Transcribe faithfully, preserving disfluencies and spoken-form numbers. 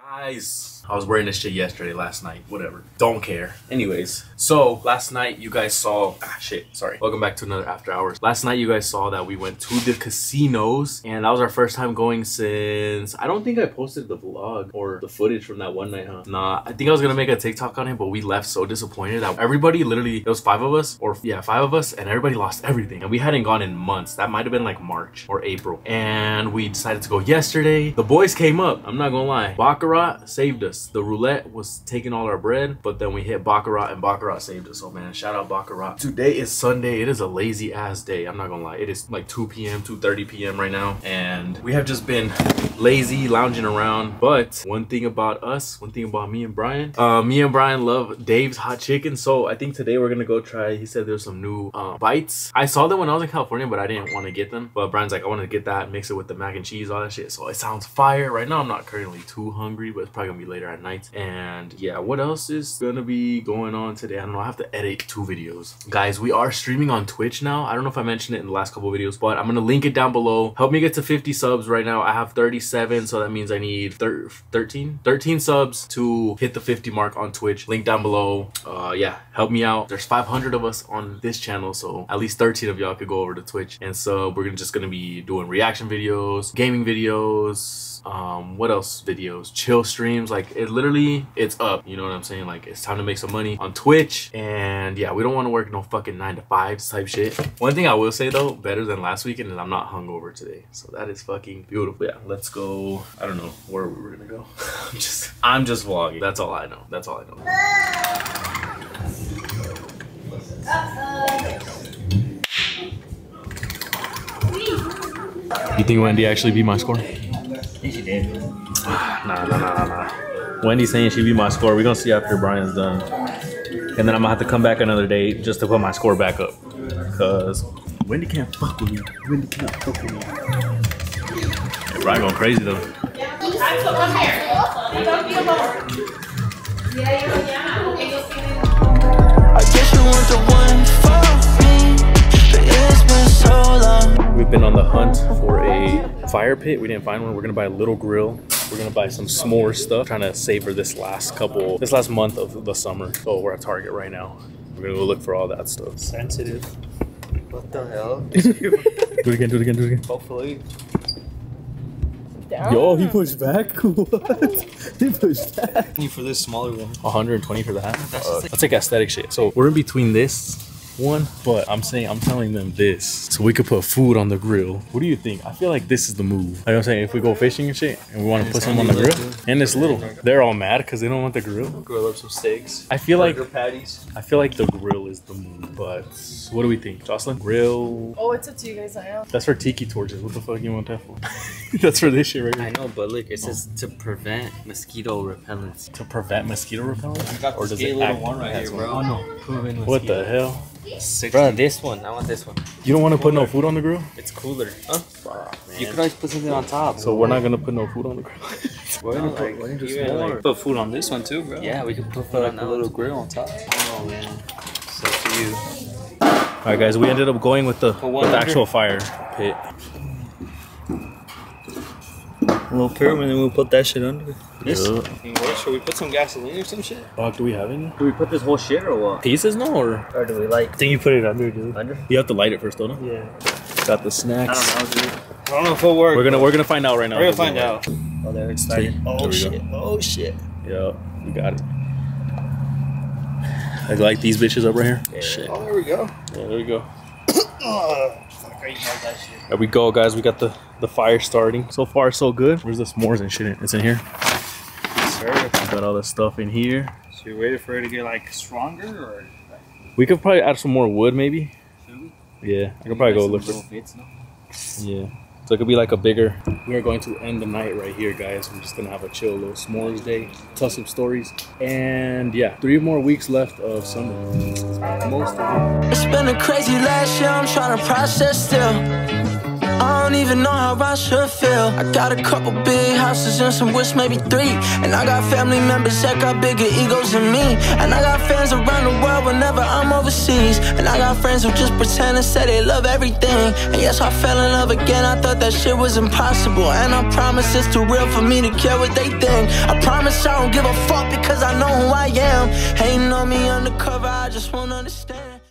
Guys, I was wearing this shit yesterday, last night, whatever. Don't care. Anyways, so last night you guys saw, ah shit, sorry. Welcome back to another After Hours. Last night you guys saw that we went to the casinos, and that was our first time going since, I don't think I posted the vlog or the footage from that one night, huh? Nah, I think I was gonna make a TikTok on it, but we left so disappointed that everybody literally, there was five of us, or yeah, five of us, and everybody lost everything. And we hadn't gone in months. That might have been like March or April. And we decided to go yesterday. The boys came up, I'm not gonna lie. Baccarat saved us. The roulette was taking all our bread, but then we hit Baccarat and Baccarat saved us. So man, shout out Baccarat. Today is Sunday. It is a lazy ass day. I'm not gonna lie. It is like two p m two thirty p m right now, and we have just been lazy, lounging around. But one thing about us, one thing about me and Brian, uh, me and Brian love Dave's hot chicken. So I think today we're gonna go try. He said there's some new uh, bites. I saw them when I was in California, but I didn't want to get them. But Brian's like, I want to get that, mix it with the mac and cheese, all that shit. So it sounds fire. Right now I'm not currently too hungry, but it's probably gonna be later at night. And yeah, what else is gonna be going on today? I don't know. I have to edit two videos. Guys, we are streaming on Twitch now. I don't know if I mentioned it in the last couple of videos, but I'm gonna link it down below. Help me get to fifty subs. Right now I have thirty-seven, so that means I need thirteen thirteen subs to hit the fifty mark on Twitch. Link down below. Uh yeah, help me out. There's five hundred of us on this channel, so at least thirteen of y'all could go over to Twitch. And so we're gonna just gonna be doing reaction videos, gaming videos, um what else videos, chill streams. Like it literally, it's up, you know what I'm saying? Like it's time to make some money on Twitch. And yeah, we don't want to work no fucking nine to fives type shit. One thing I will say though, better than last weekend, is I'm not hungover today, so that is fucking beautiful. Yeah, let's go. I don't know where we were gonna go. i'm just i'm just vlogging. That's all I know. That's all I know. You think Wendy actually beat my score? I think she did. Nah, nah, nah, nah, nah. Wendy's saying she beat my score. We're gonna see after Brian's done. And then I'm gonna have to come back another day just to put my score back up. Cause Wendy can't fuck with me. Wendy can't fuck with me. Hey, Brian going crazy though. I guess you want the one for me, but it's been so long. We've been on the hunt for a fire pit. We didn't find one. We're gonna buy a little grill. We're gonna buy some s'more stuff. Trying to savor this last couple, this last month of the summer. So we're at Target right now. We're gonna go look for all that stuff. Sensitive. What the hell? Do it again, do it again, do it again. Hopefully. Down. Yo, he pushed back? What? He pushed back. For this smaller one. one hundred twenty for that? Uh, let's take aesthetic shit. So we're in between this one, but I'm saying, I'm telling them this, so we could put food on the grill. What do you think? I feel like this is the move. Like I'm saying, if we go fishing and shit, and we want to put some on the grill, and it's little, they're all mad because they don't want the grill. Grill up some steaks. I feel like patties. I feel like the grill is the move, but what do we think? Jocelyn? Grill. Oh, it's up to you guys. I know. That's for tiki torches. What the fuck you want that for? That's for this shit right here. I know, but look, it says to prevent mosquito repellents. To prevent mosquito repellent? Or does it act? One right here, bro. Oh no. Proven what the hell? Bro, this one. I want this one. You don't want to put no food on the grill? It's cooler. Huh? Oh, you could always put something on top. So we're not gonna put no food on the grill. We're gonna put, like, we're gonna like, put food on this one too, bro. Yeah, we can put food on a little grill on top. Oh man, so for you. All right, guys, we ended up going with the, with the actual fire pit. A little pyramid, and we'll put that shit under. This? Yeah. Should we put some gasoline or some shit? Fuck, do we have any? Do we put this whole shit or what? Pieces, no, or? Or do we like? I think you put it under, dude. Under? You have to light it first, don't you? Yeah. Got the snacks. I don't know, dude. I don't know if it'll work. We're gonna we're gonna find out right now. We're gonna find out. Oh, they're excited. Oh shit! Go. Oh shit! Yeah, you got it. I like these bitches up right here. Yeah. Shit. Oh, there we go. Yeah, there we go. Oh, fuck, I hate that shit. There we go, guys. We got the the fire starting. So far, so good. Where's the s'mores and shit? It's in here. Yes, sir. Got all the stuff in here. So you waited for it to get like stronger, or? We could probably add some more wood, maybe. Should we? Yeah, I could probably go look for. Fits, no? Yeah. So it could be like a bigger. We are going to end the night right here, guys. We're just gonna have a chill little s'mores day, tell some stories, and yeah, three more weeks left of summer. Most of it. It's been a crazy last year. I'm trying to process still. Uh, don't even know how I should feel. I got a couple big houses and some wish maybe three. And I got family members that got bigger egos than me. And I got fans around the world whenever I'm overseas. And I got friends who just pretend and say they love everything. And yes, I fell in love again, I thought that shit was impossible. And I promise it's too real for me to care what they think. I promise I don't give a fuck because I know who I am. Hating on me undercover, I just won't understand.